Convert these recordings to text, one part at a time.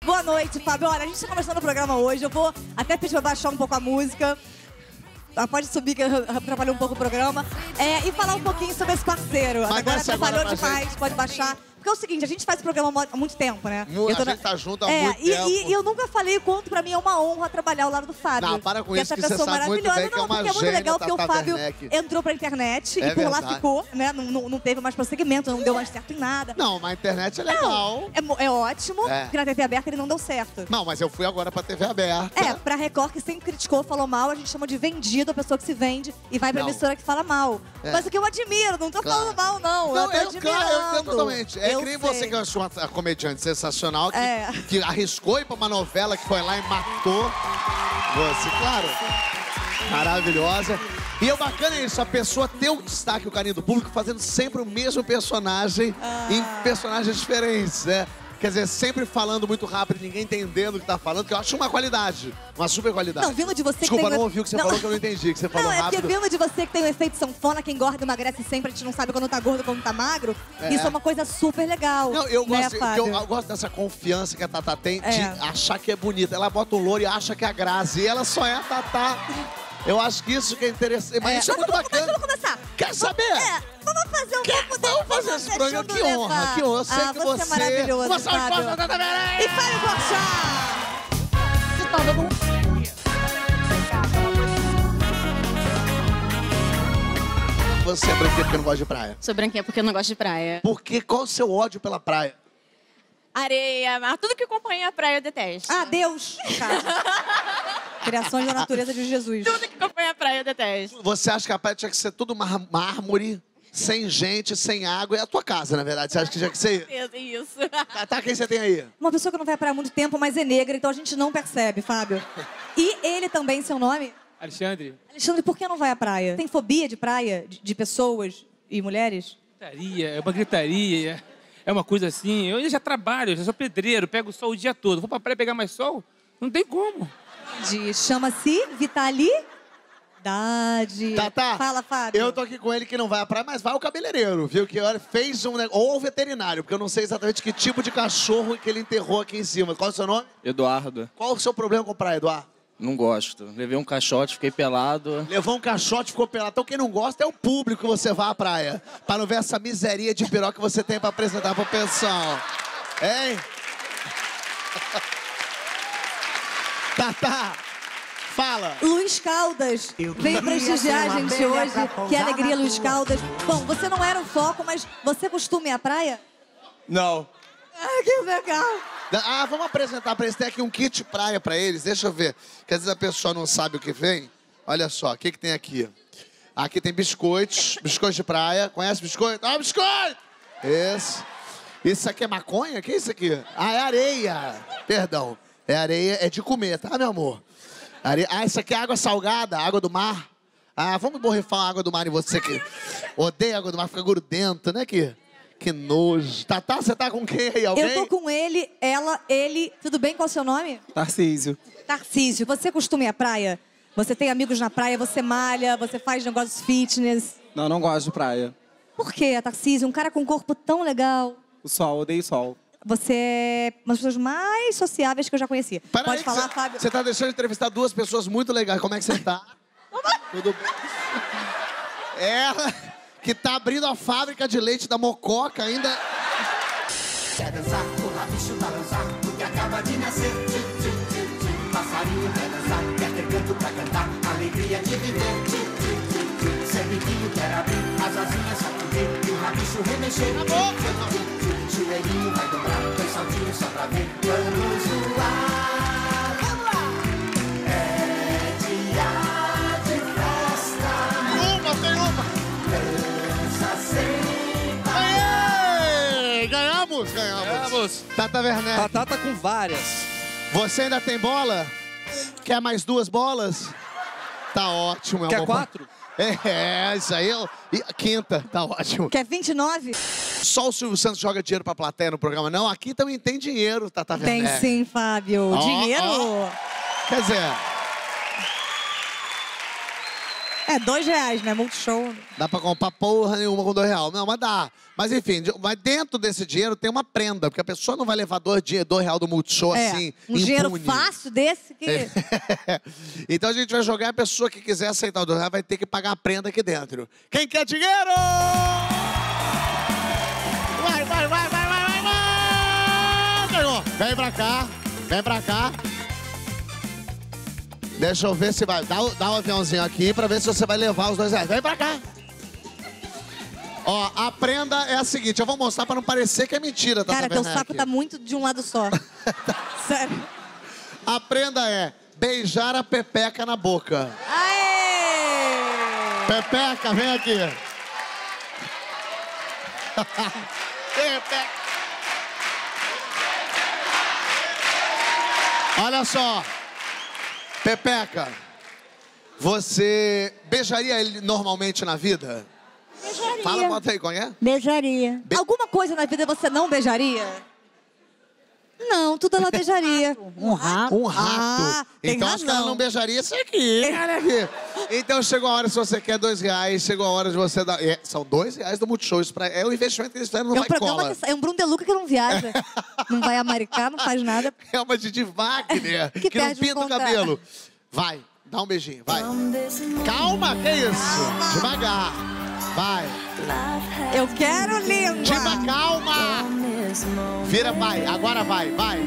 Boa noite, Fábio. Olha, a gente tá começando o programa hoje. Eu vou até pedir pra baixar um pouco a música. Pode subir, que atrapalhou um pouco o programa. E falar um pouquinho sobre esse parceiro. Agora atrapalhou demais, pode baixar. Porque é o seguinte, a gente faz esse programa há muito tempo, né? A gente tá junto há muito tempo. E eu nunca falei o quanto pra mim é uma honra trabalhar ao lado do Fábio. Não, para com isso, que essa você sabe muito bem que é uma porque é muito gênia, legal, porque o Tata Fábio Werneck. entrou pra internet É e por lá verdade. ficou, né? Não teve mais prosseguimento, não deu mais certo em nada. Não, mas a internet é legal. É ótimo, É. porque na TV aberta ele não deu certo. Não, mas eu fui agora pra TV aberta. Pra Record, que sempre criticou, falou mal, a gente chama de vendido a pessoa que se vende e vai pra Não. emissora que fala mal. É. Mas o que eu admiro, não tô Claro. falando mal, não. Não, eu tô admirando. eu entendo totalmente. É Eu que nem sei. você que eu acho uma comediante sensacional, É. que arriscou ir pra uma novela, que foi lá e matou você, claro. Maravilhosa. E o bacana é isso, a pessoa ter o destaque, o carinho do público, fazendo sempre o mesmo personagem em personagens diferentes, né? Quer dizer, sempre falando muito rápido, ninguém entendendo o que tá falando, que eu acho uma qualidade, uma super qualidade. Não, vindo de você Desculpa, que tem... não ouvi o que você falou, que eu não entendi, que você falou Não, é rápido. porque vindo de você que tem o efeito sanfona, que engorda e emagrece sempre, a gente não sabe quando tá gordo, quando tá magro. Isso é uma coisa super legal. Não, eu né, gosto, Fábio? eu gosto dessa confiança que a Tatá tem de É. achar que é bonita. Ela bota um louro e acha que é a Grazi. E ela só é a Tatá. Eu acho que isso que é interessante. Mas isso é muito bacana. Vamos começar. Quer saber? Vamos fazer um pouco da... Vamos fazer esse programa. Que honra, que honra. Sei que você é maravilhoso, Uma salva de palmas pra Tatá Werneck! E Fábio Porchat! Você é branquinha porque não gosta de praia. Sou branquinha porque eu não gosto de praia. Qual o seu ódio pela praia? Areia, mar, tudo que acompanha a praia eu detesto. Deus, no caso. Criações da natureza de Jesus. Tudo que acompanha a praia eu detesto. Você acha que a praia tinha que ser tudo mármore, sem gente, sem água? É a tua casa, na verdade. Você acha que tinha que ser? Isso. Tatá, quem você tem aí? Uma pessoa que não vai à praia há muito tempo, mas é negra, então a gente não percebe, Fábio. E ele também, seu nome? Alexandre, Alexandre, por que não vai à praia? Tem fobia de praia? De pessoas e mulheres? gritaria, é uma gritaria, é uma coisa assim. Eu já trabalho, eu já sou pedreiro, pego sol o dia todo. Vou pra praia pegar mais sol? Não tem como. Chama-se vitalidade. Tatá, Fala, Fábio. eu tô aqui com ele que não vai à praia, mas vai ao cabeleireiro, viu? Que olha, fez um negócio. Ou ao veterinário, porque eu não sei exatamente que tipo de cachorro que ele enterrou aqui em cima. Qual é o seu nome? Eduardo, Qual o seu problema com praia, Eduardo? não gosto. Levei um caixote, fiquei pelado. Levou um caixote e ficou pelado. Então quem não gosta é o público que você vai à praia. Pra não ver essa miseria de piroca que você tem pra apresentar pra pessoal. Hein? Tatá, fala. Luiz Caldas veio prestigiar a gente hoje. Que alegria, Luiz Caldas. Bom, você não era o foco, mas você costuma ir à praia? Não. Que legal. Vamos apresentar pra eles. Tem aqui um kit praia pra eles. Deixa eu ver. Que às vezes a pessoa não sabe o que vem. Olha só, o que tem aqui? Aqui tem biscoitos. Biscoitos de praia. Conhece biscoito? Biscoito! Isso aqui é maconha? O que é isso aqui? É areia. Perdão. É areia, é de comer, tá, meu amor? Areia. Isso aqui é água salgada, água do mar. Vamos borrifar a água do mar em você que odeia água do mar, fica grudento, né, Que nojo. Tatá, você tá com quem aí? Alguém? Eu tô com ele, ela, ele. Tudo bem? Qual é o seu nome? Tarcísio. Tarcísio. Você costuma ir à praia? Você tem amigos na praia, você malha, você faz negócios fitness. Não, não gosto de praia. Por quê, Tarcísio? Um cara com um corpo tão legal. O sol, odeio sol. Você é uma das pessoas mais sociáveis que eu já conheci. Pode falar, Fábio? Você tá deixando de entrevistar duas pessoas muito legais. Como é que você tá? Tudo bem? Ela, que tá abrindo a fábrica de leite da Mococa ainda. Quer dançar, pular, bicho, balançar, porque acaba de nascer. Passarinho quer dançar, quer ter canto pra cantar, alegria de viver. Sementinho quer abrir, as asinhas sacudir e o rabicho remexer. Joelhinho vai dobrar, dois saltinhos só pra ver. Vamos voar, vamos lá! É dia de festa. Tem uma! Dança sem parar. Ganhamos! Tata Werneck. Tatá tá com várias. Você ainda tem bola? Quer mais duas bolas? Tá ótimo. Quer 4? Isso aí. E a quinta, tá ótimo. Quer 29? Só o Silvio Santos joga dinheiro pra plateia no programa, não. Aqui também tem dinheiro, Tata Werneck. Tem sim, Fábio. Dinheiro? Quer dizer... É, R$2, né? Multishow. Dá pra comprar porra nenhuma com R$2. Não, mas dá. Mas enfim, mas dentro desse dinheiro tem uma prenda, porque a pessoa não vai levar R$2 do Multishow assim, um dinheiro impune. fácil desse que... Então a gente vai jogar, a pessoa que quiser aceitar o R$2 vai ter que pagar a prenda aqui dentro. Quem quer dinheiro? Vai, vai, vai, vai, vai, vai, vai! Ganhou. Vem pra cá, vem pra cá. Deixa eu ver se vai. Dá um aviãozinho aqui pra ver se você vai levar os R$2. Vem pra cá. Ó, a prenda é a seguinte, eu vou mostrar pra não parecer que é mentira, tá? Cara, teu saco tá muito de um lado só. Sério. A prenda é beijar a Pepeca na boca. Aê! Pepeca, vem aqui. Pepeca. Olha só. Pepeca, você beijaria ele normalmente na vida? Beijaria. Fala, bota aí, qual é? Beijaria. Alguma coisa na vida você não beijaria? Não, tudo ela beijaria. Um rato. Um rato. tem Então acho que ela razão. não beijaria isso aqui. Olha aqui. Então chegou a hora, se você quer R$2, chegou a hora de você dar... são R$2 do Multishow. Isso é o investimento que eles fizeram no É um Vai programa Cola. é um Bruno De Luca que não viaja. Não vai americar, não faz nada. É uma Didi Wagner, Que que não perde um pinta o contrato. cabelo. Vai, dá um beijinho, vai. Calma, que isso? Devagar. Vai. Eu quero língua. Diva, calma. Vira, vai. Agora vai, vai.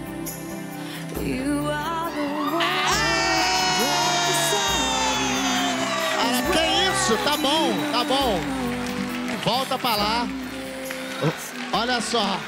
Ah, que isso? Tá bom, tá bom. Volta pra lá. Olha só.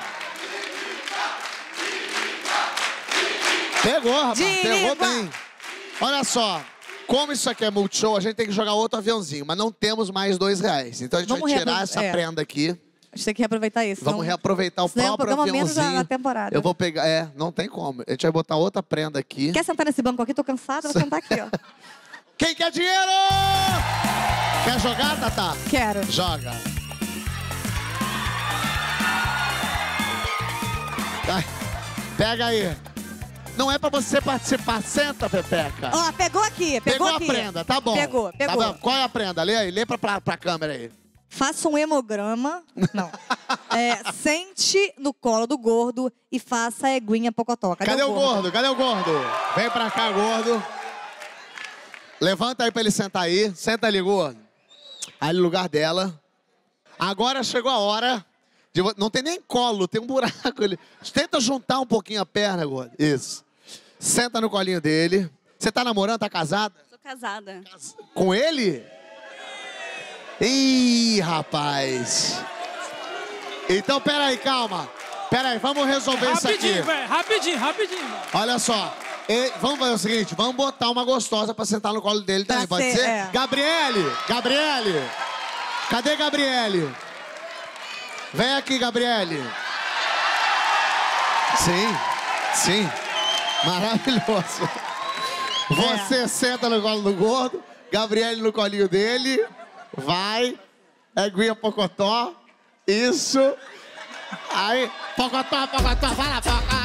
Pegou, rapaz. Pegou bem. Olha só. Como isso aqui é Multishow, a gente tem que jogar outro aviãozinho, mas não temos mais R$2. Então a gente Vamos vai tirar essa prenda aqui. A gente tem que reaproveitar isso. Vamos reaproveitar o senão é um próprio programa menos aviãozinho. da temporada. Eu vou pegar... não tem como. A gente vai botar outra prenda aqui. Quer sentar nesse banco aqui? Tô cansada, vou sentar aqui, ó. Quem quer dinheiro? Quer jogar, Tatá? Quero. Joga. Vai. Pega aí. Não é pra você participar. Senta, Pepeca. Ó, pegou aqui, pegou a aqui. prenda, tá bom. Pegou. Tá bom. Qual é a prenda? Lê aí, lê pra câmera aí. Faça um hemograma. Não. Sente no colo do gordo e faça a eguinha pocotó. Cadê o gordo? Cadê o gordo? Vem pra cá, gordo. Levanta aí pra ele sentar aí. Senta ali, gordo. Aí no lugar dela. Agora chegou a hora. Não tem nem colo, tem um buraco ali. Tenta juntar um pouquinho a perna, gordo. Isso. Senta no colinho dele. Você tá namorando, tá casada? Sou casada. Com ele? Ih, rapaz. Então, peraí, calma. Peraí, vamos resolver isso aqui. Rapidinho, velho. Rapidinho, rapidinho. Velho. Olha só. Vamos fazer o seguinte, vamos botar uma gostosa pra sentar no colo dele também, pode ser? Gabriele! Gabriele! Cadê Gabriele? Vem aqui, Gabriele. Sim, sim. Maravilhoso. Você senta no colo do gordo, Gabriele no colinho dele. Vai. Eguinha pocotó. Isso. Aí. Pocotó, pocotó. Vai lá, pocotó.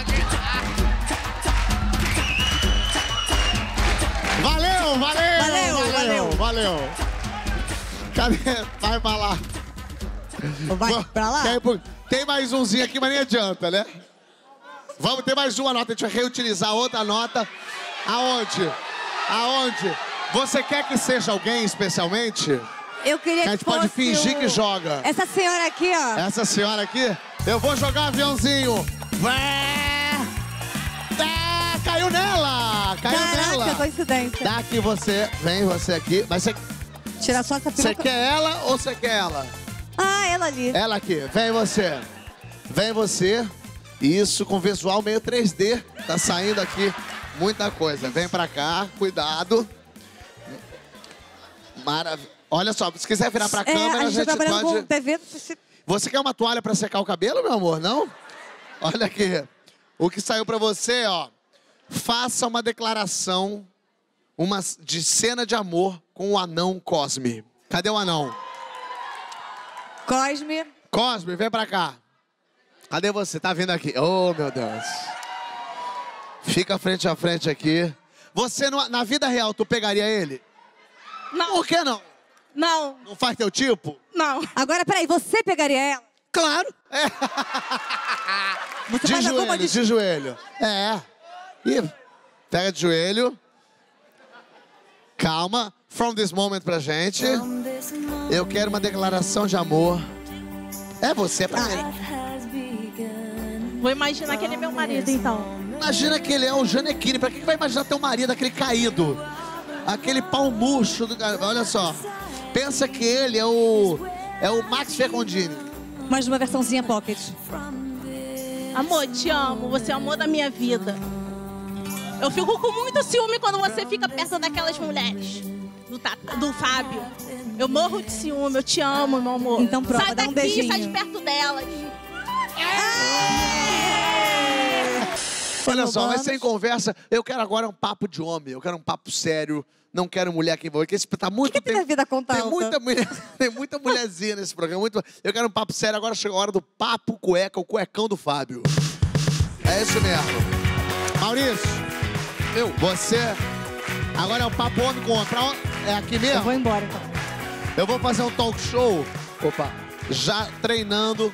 Valeu, valeu, Valeu, valeu. valeu. Cadê? Vai pra lá. Vai pra lá? Tem mais umzinho aqui, mas nem adianta, né? Vamos ter mais uma nota, a gente vai reutilizar outra nota. Aonde? Aonde? Você quer que seja alguém especialmente? Eu queria que a gente pode fingir que joga. Essa senhora aqui, ó. Essa senhora aqui, eu vou jogar um aviãozinho. Caiu nela! Caiu Caraca, nela! coincidência. Dá aqui você, vem você aqui. Mas você Tira só essa peruca. quer ela ou você quer ela? Ah, ela ali. Ela aqui, vem você. Vem você. Isso, com visual meio 3D. Tá saindo aqui muita coisa. Vem pra cá, cuidado. Maravilha. Olha só, se quiser virar pra câmera, a gente tá trabalhando pode... com TV. Você quer uma toalha pra secar o cabelo, meu amor? Não? Olha aqui. O que saiu pra você, ó. Faça uma declaração de cena de amor com o anão Cosme. Cadê o anão? Cosme. Cosme, vem pra cá. Cadê você? Tá vindo aqui. Oh, meu Deus. Fica frente a frente aqui. Você, na vida real, tu pegaria ele? Não. Por que não? Não. Não faz teu tipo? Não. Agora, peraí, você pegaria ela? Claro. É. Você De faz alguma joelho, de joelho. É. E pega de joelho. Calma. From this moment pra gente. Eu quero uma declaração de amor. É você pra mim. Vou imaginar que ele é meu marido, então. Imagina que ele é o Janequine. Pra que vai imaginar teu marido, aquele caído? Aquele pau murcho do cara. Olha só. Pensa que ele é o Max Fecondini. Mais uma versãozinha pocket. Amor, te amo. Você é o amor da minha vida. Eu fico com muito ciúme quando você fica perto daquelas mulheres. Do Fábio. Eu morro de ciúme. Eu te amo, meu amor. Então pronto, sai dá um daqui, beijinho. sai de perto delas. Olha só, vai ser em conversa. Eu quero agora um papo de homem. Eu quero um papo sério. Não quero mulher que envolve. Porque esse tá muito. O que tem a vida a contar, Tem Elton? muita mulher, tem muita mulherzinha nesse programa. Eu quero um papo sério. Agora chegou a hora do papo cueca, o cuecão do Fábio. É isso mesmo. Maurício, você. Agora é o papo homem com homem. É aqui Eu mesmo? vou embora, então. Eu vou fazer um talk show Opa. já treinando.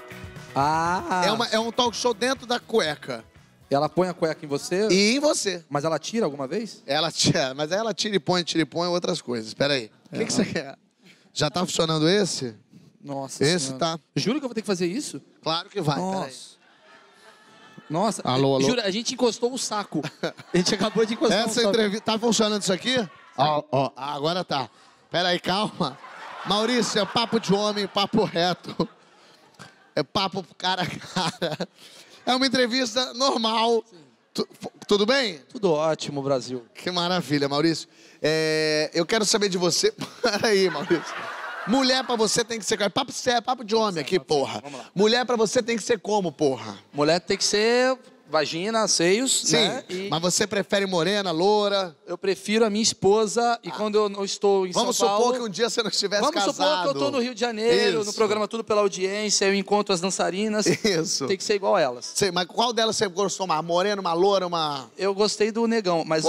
Ah. É um talk show dentro da cueca. Ela põe a cueca em você, E em você. mas ela tira alguma vez? Ela tira, mas aí ela tira e põe outras coisas. Espera aí. O que você quer? Já tá funcionando esse? Nossa Esse Senhora. tá. Juro que eu vou ter que fazer isso? Claro que vai. Peraí. Nossa. Nossa. Alô, alô. Jura, a gente encostou o saco. A gente acabou de encostar o Essa saco. entrevista. Tá funcionando isso aqui? Ó, agora tá. Pera aí, calma. Maurício, é papo de homem, papo reto. É papo cara a cara. É uma entrevista normal. Tudo bem? Tudo ótimo, Brasil. Que maravilha, Maurício. Eu quero saber de você. Peraí, Maurício. Mulher pra você tem que ser... Papo sério, papo de homem aqui, porra. Vamos lá. Mulher pra você tem que ser como, porra? Mulher tem que ser vagina, seios, Sim, né? E mas você prefere morena, loura? eu prefiro a minha esposa e quando eu não estou em Vamos São Paulo... supor que um dia você não estivesse Vamos casado. supor que eu tô no Rio de Janeiro, Isso. no programa Tudo Pela Audiência, eu encontro as dançarinas. Isso. Tem que ser igual a elas. Sei, mas qual delas você gostou mais? Morena, uma loura, uma... Eu gostei do negão, mas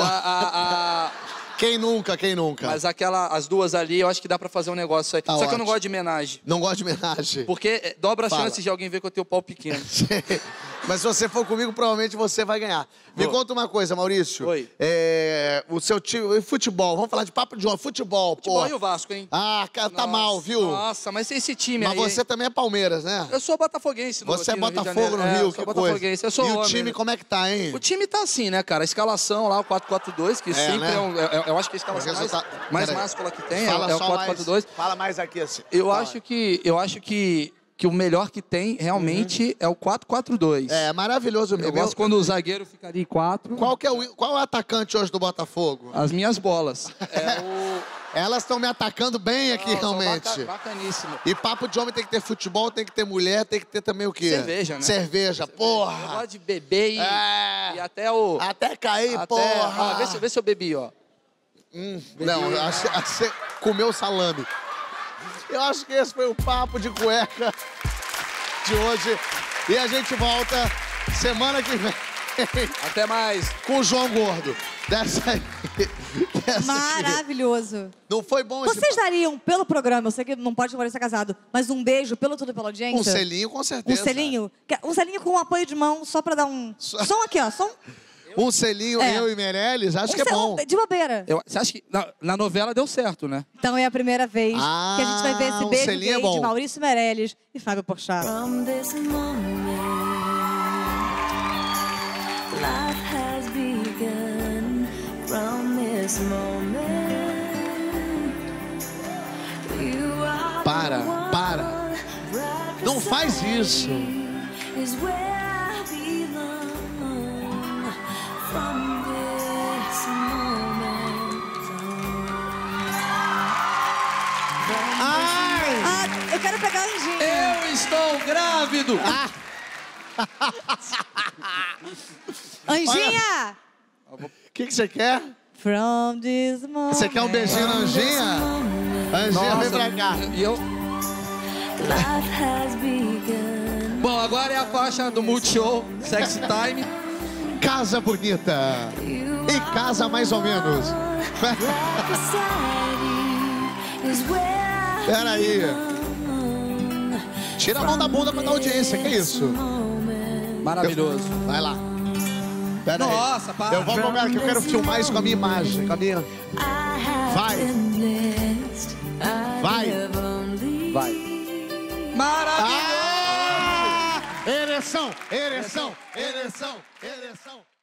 Quem nunca, quem nunca? mas as duas ali, eu acho que dá pra fazer um negócio aí. Tá Só que eu ótimo. não gosto de homenagem. Não gosto de homenagem. Porque dobra a Fala. chance de alguém ver que eu tenho pau pequeno. Mas se você for comigo, provavelmente você vai ganhar. Me Vou. conta uma coisa, Maurício. Oi. O seu time... Futebol. Vamos falar de papo de homem. Futebol, Futebol pô. e o Vasco, hein? Ah, cara, tá Nossa, mal, viu? Nossa, mas esse time Mas aí... você também é Palmeiras, né? Eu sou botafoguense Você é aqui no Rio de Botafogo no Janeiro. Rio, Eu sou que botafoguense, coisa. eu sou E o homem, time, né? como é que tá, hein? O time tá assim, né, cara? A escalação lá, o 4-4-2, que sempre né? eu acho que a escalação mais Peraí. máscula que tem Fala é o só 4-4-2. Fala mais aqui assim. Eu Fala. acho que o melhor que tem realmente é o 4-4-2. É maravilhoso Eu mesmo. gosto quando o zagueiro ficaria em 4. Qual é o atacante hoje do Botafogo? As minhas bolas. Elas estão me atacando bem aqui, realmente. Bacaníssimo. E papo de homem tem que ter futebol, tem que ter mulher, tem que ter também o quê? Cerveja, né? Cerveja, Eu porra. gosto de beber e até o... Até cair, até- porra. Ó, vê se eu bebi, ó. Não, você comeu salame. Eu acho que esse foi o papo de cueca de hoje. E a gente volta semana que vem Até mais. com o João Gordo. Dessa aí. Dessa aqui. Maravilhoso. Não foi bom esse Vocês dariam, pelo programa, eu sei que não pode ser casado, mas um beijo pelo Tudo Pela Audiência? Um selinho, com Um certeza. selinho? Um selinho com um apoio de mão, só pra dar um... Som aqui, ó. Som... Um selinho, É. eu e Meirelles, acho que é bom. De bobeira. Você acha que na novela deu certo, né? Então é a primeira vez que a gente vai ver esse um beijo selinho é gay bom. de Maurício Meirelles e Fábio Porchat. From this moment, life has begun. From this moment, you are Para, the one para. right Não faz isso. is where I belong. From this moment on. Ai! Ah, eu quero pegar a Anjinha. Eu estou grávido! Anjinha! O que você quer? From this moment... Você quer um beijinho na Anjinha? Anjinha, vem pra cá. E eu... Life has begun. Bom, agora é a faixa do Multishow, Sexy Time. Casa Bonita. You Em casa, mais ou menos. Peraí. Tira a mão da bunda pra dar audiência, que isso? Maravilhoso. Vai lá. Pera aí. Nossa, para. Eu vou comer aqui, eu quero filmar isso com a minha imagem, com a minha... Vai. Vai. Vai. Maravilhoso! Ah! Ereção, ereção, ereção, ereção.